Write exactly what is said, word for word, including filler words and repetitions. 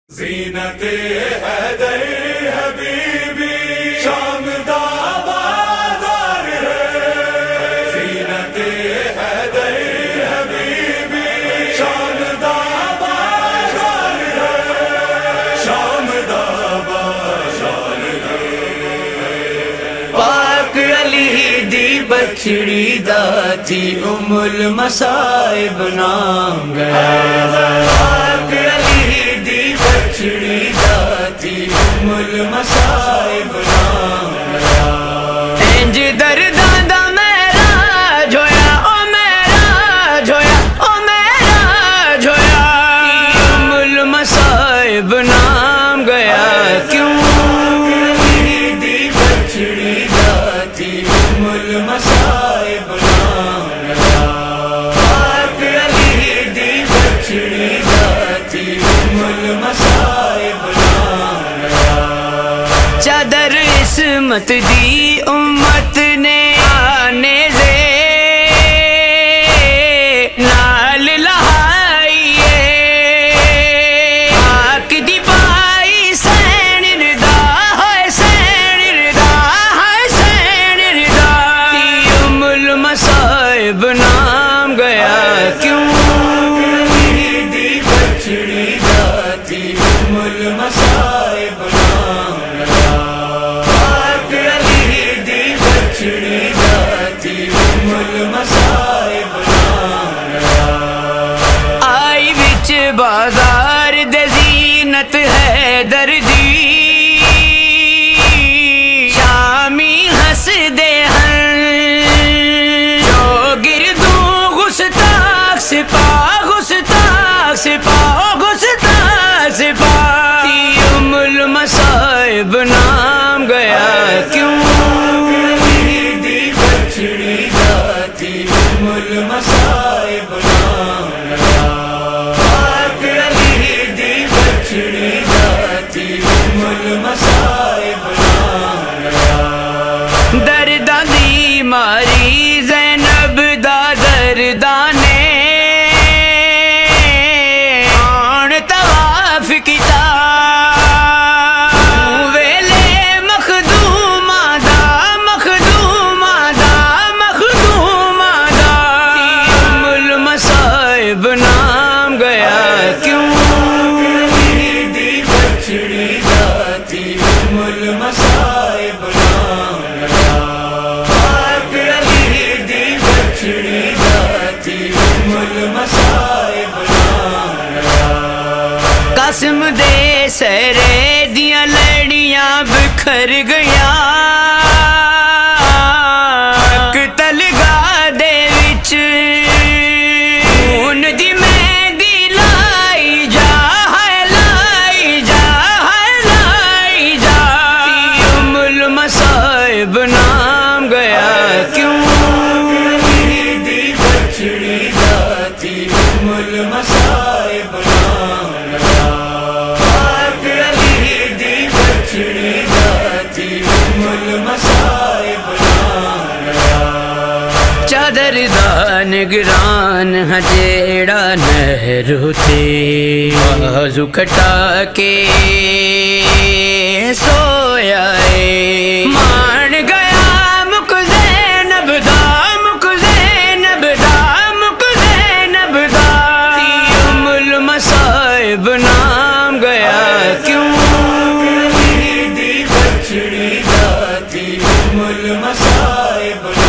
زینت حیدر حبیبی شام دا بازار ہے، زینت حیدر حبیبی شام دا بازار ہے، شام دا بازار ہے۔ پاک علی دی بچڑی دا تھی ام المصائب نام گیا، پاک علی دی بچڑی دا تھی ام المصائب نام گیا۔ انج درداں دا معراج ہویا، او معراج ہویا، او معراج ہویا، ام المصائب نام گیا۔ کیوں علی دی بچڑی دا تھی ام المصائب نام گیا، پاک علی دی بچڑی دا تھی ام المصائب نام گیا۔ چادر عصمت دی امت نے آنے سے نال لہائیے، آک دی پائی سین ردا ہے، سین ردا ہے، سین ردا، ام المصائب نام گیا۔ کیوں علی دی بچڑی دا تھی ام المصائب نام گیا، پاک علی دی بچڑی دا تھی ام المصائب نام گیا۔ آئی وچ بازار دے زینت حیدر دی، شامی ہس دے ہیں جو گردوں گستاخ سپاہ، گستاخ سپاہ، گستاخ سپاہ، ام المصائب نام گیا۔ کیوں علی دی بچڑی دا تھی ام المصائب نام گیا، پاک علی دی بچڑی دا تھی ام المصائب نام گیا۔ درداں دی ماری زینب دا درداں نے آن طواف کیتا، ویلے مخدوماں دا، مخدوماں دا، مخدوماں دا، ام المصائب نام گیا۔ کیوں علی دی بچڑی دا تھی ام المصائب نام گیا، پاک علی دی بچڑی دا تھی ام المصائب نام گیا۔ قاسم دے سہرے دیاں لڑیاں بکھر گیاں، قتل گاہ دے وچ خون دی مہندی لائی جا، ہے لائی جا، ہے لائی جا، ام المصائب نام گیا۔ کیوں علی دی بچڑی دا تھی ام المصائب نام گیا، پاک علی دی بچڑی دا تھی ام المصائب نام گیا۔ چادر دا نگران ہاں جیڑا نہرو تے، بازو کٹا کے سویا ہے، مان گیا مک زینب دا، مک زینب دا، مک زینب دا، ام المصائب نام گیا۔ کیوں علی دی بچڑی دا تھی ام المصائب